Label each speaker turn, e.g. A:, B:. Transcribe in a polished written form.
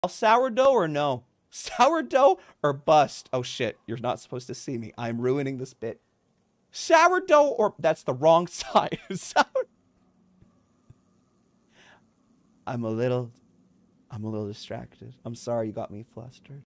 A: Sourdough or no? Sourdough or bust? Oh shit, you're not supposed to see me. I'm ruining this bit. Sourdough or... That's the wrong side. I'm a little distracted. I'm sorry you got me flustered.